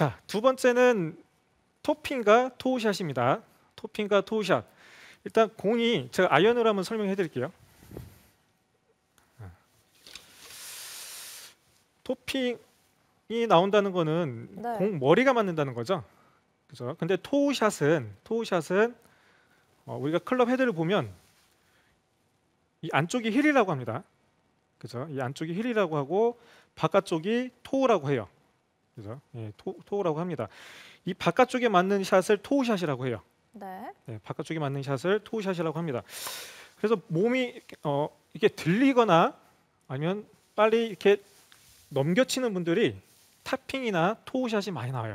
자, 두 번째는 토핑과 토우샷입니다. 토핑과 토우샷. 일단 공이 제가 아이언으로 한번 설명해 드릴게요. 토핑이 나온다는 거는 네. 공 머리가 맞는다는 거죠. 그죠? 근데 토우샷은 우리가 클럽 헤드를 보면 이 안쪽이 힐이라고 합니다. 그죠? 이 안쪽이 힐이라고 하고 바깥쪽이 토우라고 해요. 그죠? 예, 토우라고 합니다. 이 바깥쪽에 맞는 샷을 토우샷이라고 해요. 네. 네, 바깥쪽에 맞는 샷을 토우샷이라고 합니다. 그래서 몸이 이게 들리거나 아니면 빨리 이렇게 넘겨치는 분들이 탑핑이나 토우샷이 많이 나와요.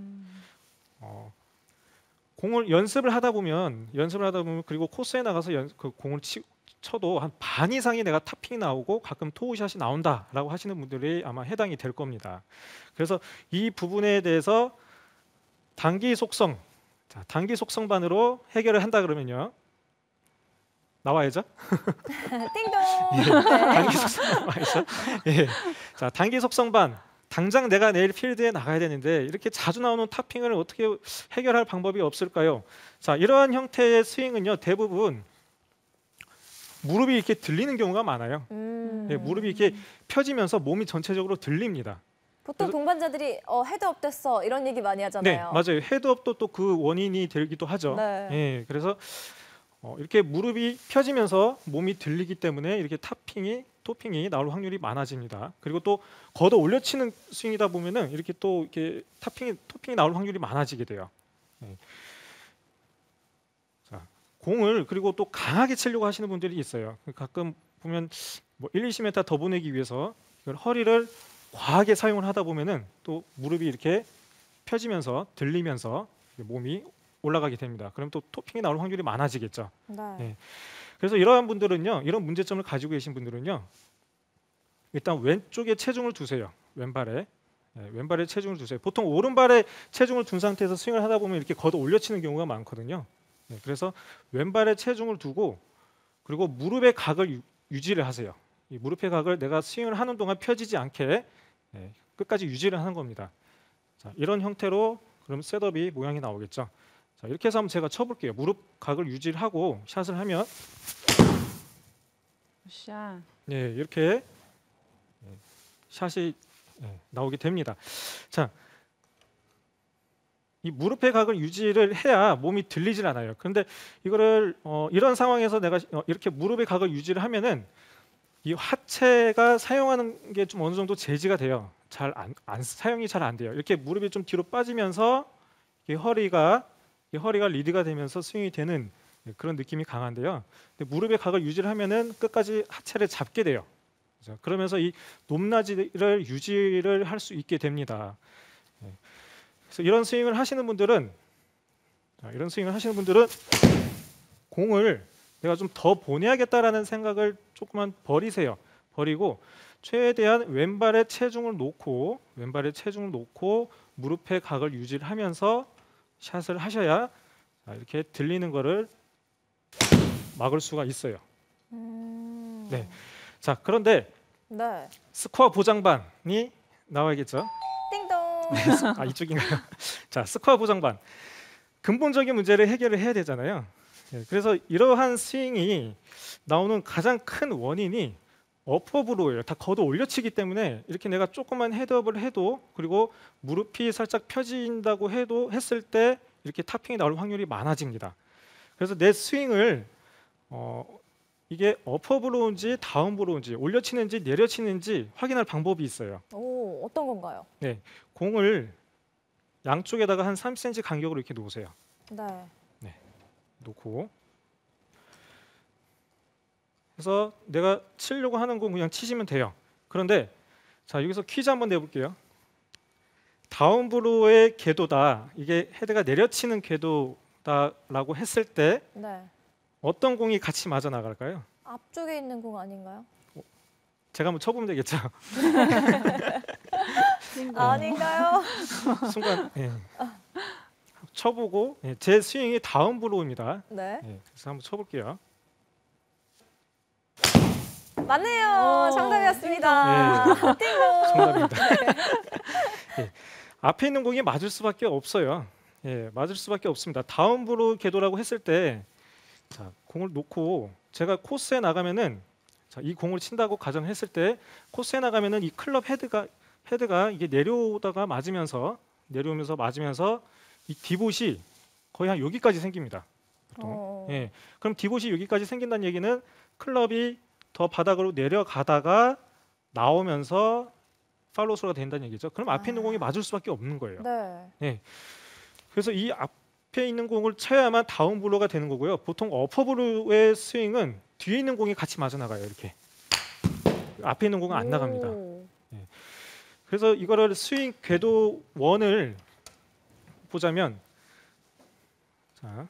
공을 연습을 하다 보면 그리고 코스에 나가서 그 공을 쳐도 한 반 이상이 내가 탑핑이 나오고 가끔 토우샷이 나온다라고 하시는 분들이 아마 해당이 될 겁니다. 그래서 이 부분에 대해서 단기 속성, 자, 단기 속성반으로 해결을 한다 그러면요. 나와야죠. 띵동. 예, 단기 속성반 나와야죠. 예. 자, 단기 속성반. 당장 내가 내일 필드에 나가야 되는데 이렇게 자주 나오는 탑핑을 어떻게 해결할 방법이 없을까요? 자, 이러한 형태의 스윙은요, 대부분 무릎이 이렇게 들리는 경우가 많아요. 예, 무릎이 이렇게 펴지면서 몸이 전체적으로 들립니다. 보통 동반자들이 헤드업 됐어 이런 얘기 많이 하잖아요. 네, 맞아요. 헤드업도 또 그 원인이 되기도 하죠. 네. 예, 그래서 이렇게 무릎이 펴지면서 몸이 들리기 때문에 이렇게 토핑이 나올 확률이 많아집니다. 그리고 또 걷어 올려치는 스윙이다 보면은 이렇게 또 이렇게 토핑이 나올 확률이 많아지게 돼요. 예. 자, 공을 그리고 또 강하게 치려고 하시는 분들이 있어요. 가끔 보면 뭐 1, 20m 더 보내기 위해서 이걸 허리를 과하게 사용을 하다 보면은 또 무릎이 이렇게 펴지면서 들리면서 몸이 올라가게 됩니다. 그럼 또 토핑이 나올 확률이 많아지겠죠. 네. 예. 그래서 이러한 분들은요, 이런 문제점을 가지고 계신 분들은요, 일단 왼쪽에 체중을 두세요. 왼발에. 예, 왼발에 체중을 두세요. 보통 오른발에 체중을 둔 상태에서 스윙을 하다 보면 이렇게 걷어 올려치는 경우가 많거든요. 예, 그래서 왼발에 체중을 두고 그리고 무릎의 각을 유지를 하세요. 이 무릎의 각을 내가 스윙을 하는 동안 펴지지 않게 끝까지 유지를 하는 겁니다. 자, 이런 형태로 그럼 셋업이 모양이 나오겠죠. 자, 이렇게 해서 한번 제가 쳐볼게요. 무릎 각을 유지를 하고 샷을 하면 샷. 예, 이렇게 샷이 나오게 됩니다. 자, 이 무릎의 각을 유지를 해야 몸이 들리질 않아요. 그런데 이거를 이런 상황에서 내가 이렇게 무릎의 각을 유지를 하면은 이 하체가 사용하는 게 좀 어느 정도 제지가 돼요. 사용이 잘 안 돼요. 이렇게 무릎이 좀 뒤로 빠지면서 이 허리가 리드가 되면서 스윙이 되는 그런 느낌이 강한데요. 근데 무릎의 각을 유지를 하면은 끝까지 하체를 잡게 돼요. 그렇죠? 그러면서 이 높낮이를 유지를 할 수 있게 됩니다. 그래서 이런 스윙을 하시는 분들은 공을 내가 좀 더 보내야겠다라는 생각을 조금만 버리세요. 버리고 최대한 왼발에 체중을 놓고 무릎의 각을 유지를 하면서 샷을 하셔야 이렇게 들리는 거를 막을 수가 있어요. 네. 자, 그런데 네. 스코어 보장반이 나와야겠죠. 띵동. 아, 이쪽인가요? 자, 스코어 보장반. 근본적인 문제를 해결을 해야 되잖아요. 네, 그래서 이러한 스윙이 나오는 가장 큰 원인이 업업으로예요. 다 걷어 올려치기 때문에 이렇게 내가 조금만 헤드업을 해도 그리고 무릎이 살짝 펴진다고 했을 때 이렇게 탑핑이 나올 확률이 많아집니다. 그래서 내 스윙을 이게 업업으로 온지 다운으로 온지 올려치는지 내려치는지 확인할 방법이 있어요. 오, 어떤 건가요? 네, 공을 양쪽에다가 한 3cm 간격으로 이렇게 놓으세요. 네. 놓고 그래서 내가 치려고 하는 공 그냥 치시면 돼요. 그런데 자, 여기서 퀴즈 한번 내볼게요. 다운브로의 궤도다, 이게 헤드가 내려치는 궤도다라고 했을 때 네. 어떤 공이 같이 맞아 나갈까요? 앞쪽에 있는 공 아닌가요? 제가 한번 쳐보면 되겠죠. 아닌가요? 순간 쳐보고 제 스윙이 다운브로입니다. 네. 그래서 한번 쳐볼게요. 맞네요. 정답이었습니다. 띵동. 정답입니다. 앞에 있는 공이 맞을 수밖에 없어요. 예, 맞을 수밖에 없습니다. 다운브로 궤도라고 했을 때, 자, 공을 놓고 제가 코스에 나가면은, 자, 이 공을 친다고 가정했을 때 코스에 나가면은 이 클럽 헤드가 이게 내려오다가 내려오면서 맞으면서 이 디봇이 거의 한 여기까지 생깁니다. 보통. 어. 예, 그럼 디봇이 여기까지 생긴다는 얘기는 클럽이 더 바닥으로 내려가다가 나오면서 팔로우스루가 된다는 얘기죠. 그럼 앞에 있는 공이 맞을 수밖에 없는 거예요. 네. 그래서 이 앞에 있는 공을 쳐야만 다운블로가 되는 거고요. 보통 어퍼블로의 스윙은 뒤에 있는 공이 같이 맞아 나가요. 이렇게 앞에 있는 공은 안 나갑니다. 오. 그래서 이거를 스윙 궤도 원을 보자면, 자,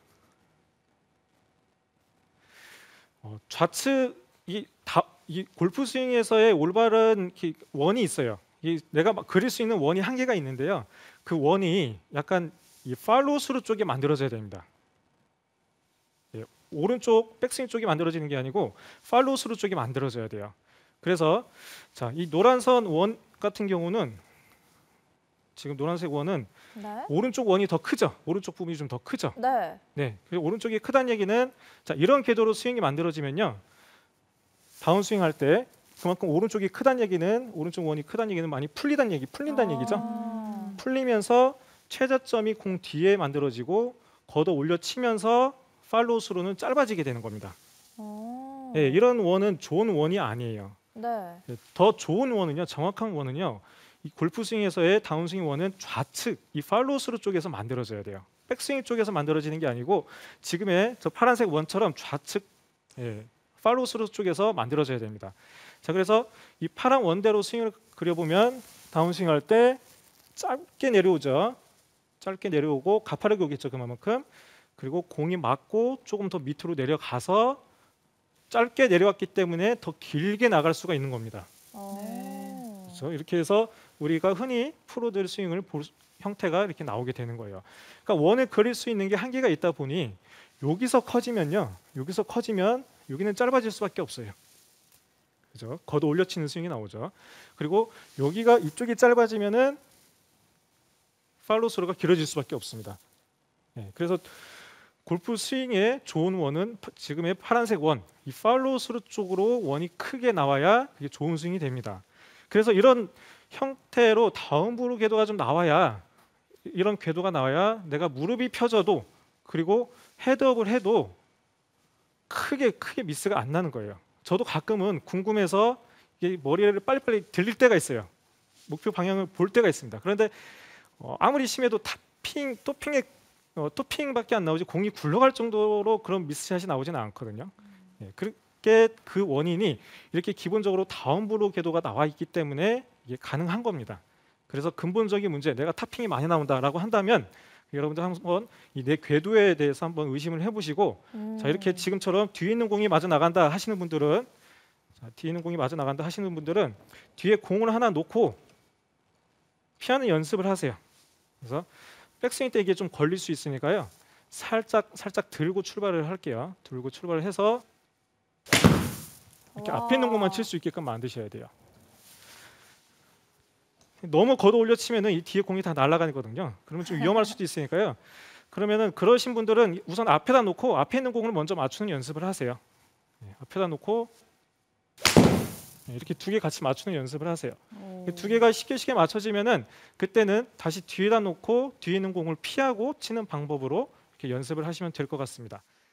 좌측 이 골프 스윙에서의 올바른 원이 있어요. 내가 막 그릴 수 있는 원이 한계가 있는데요. 그 원이 약간 이 팔로우 스루 쪽에 만들어져야 됩니다. 예, 오른쪽 백스윙 쪽이 만들어지는 게 아니고 팔로우 스루 쪽이 만들어져야 돼요. 그래서 자, 이 노란선 원 같은 경우는 지금 노란색 원은 네. 오른쪽 원이 더 크죠. 오른쪽 부분이 좀 더 크죠. 네. 네, 그리고 오른쪽이 크다는 얘기는, 자, 이런 궤도로 스윙이 만들어지면요, 다운 스윙 할 때 그만큼 오른쪽이 크다는 얘기는, 오른쪽 원이 크다는 얘기는 많이 풀린다는 얘기죠. 풀리면서 최저점이 공 뒤에 만들어지고 걷어 올려 치면서 팔로우 스루는 짧아지게 되는 겁니다. 네, 이런 원은 좋은 원이 아니에요. 네. 더 좋은 원은요, 정확한 원은요, 이 골프 스윙에서의 다운 스윙 원은 좌측 이 팔로우 스루 쪽에서 만들어져야 돼요. 백스윙 쪽에서 만들어지는 게 아니고 지금의 저 파란색 원처럼 좌측, 팔로우 스루 쪽에서 만들어져야 됩니다. 자, 그래서 이 파란 원대로 스윙을 그려보면 다운 스윙 할 때 짧게 내려오죠. 짧게 내려오고 가파르게 오겠죠, 그만큼. 그리고 공이 맞고 조금 더 밑으로 내려가서 짧게 내려왔기 때문에 더 길게 나갈 수가 있는 겁니다. 그렇죠? 이렇게 해서 우리가 흔히 프로들 스윙을 볼 형태가 이렇게 나오게 되는 거예요. 그러니까 원을 그릴 수 있는 게 한계가 있다 보니 여기서 커지면 여기는 짧아질 수밖에 없어요. 그죠? 걷어 올려치는 스윙이 나오죠. 그리고 여기가 이쪽이 짧아지면은 팔로우 스루가 길어질 수밖에 없습니다. 그래서 골프 스윙의 좋은 원은 지금의 파란색 원, 이 팔로우 스루 쪽으로 원이 크게 나와야 그게 좋은 스윙이 됩니다. 그래서 이런 형태로 다운브로 궤도가 좀 나와야, 이런 궤도가 나와야 내가 무릎이 펴져도, 그리고 헤드업을 해도 크게 미스가 안 나는 거예요. 저도 가끔은 궁금해서 이게 머리를 빨리빨리 들릴 때가 있어요. 목표 방향을 볼 때가 있습니다. 그런데 아무리 심해도 토핑밖에 안 나오지 공이 굴러갈 정도로 그런 미스샷이 나오지는 않거든요. 그렇게 그 원인이 이렇게 기본적으로 다운브로 궤도가 나와 있기 때문에 이게 가능한 겁니다. 그래서 근본적인 문제, 내가 탑핑이 많이 나온다라고 한다면 여러분들 한번 이 내 궤도에 대해서 한번 의심을 해보시고, 자, 이렇게 지금처럼 뒤에 있는 공이 맞아 나간다 하시는 분들은, 뒤에 공을 하나 놓고 피하는 연습을 하세요. 그래서 백스윙 때 이게 좀 걸릴 수 있으니까요, 살짝 들고 출발을 할게요. 들고 출발을 해서 이렇게 앞에 있는 공만 칠 수 있게끔 만드셔야 돼요. 너무 걷어 올려 치면은 이 뒤에 공이 다 날아가거든요. 그러면 좀 위험할 수도 있으니까요. 그러면은 그러신 분들은 우선 앞에다 놓고 앞에 있는 공을 먼저 맞추는 연습을 하세요. 앞에다 놓고 이렇게 두 개 같이 맞추는 연습을 하세요. 두 개가 쉽게 맞춰지면은 그때는 다시 뒤에다 놓고 뒤에 있는 공을 피하고 치는 방법으로 이렇게 연습을 하시면 될 것 같습니다.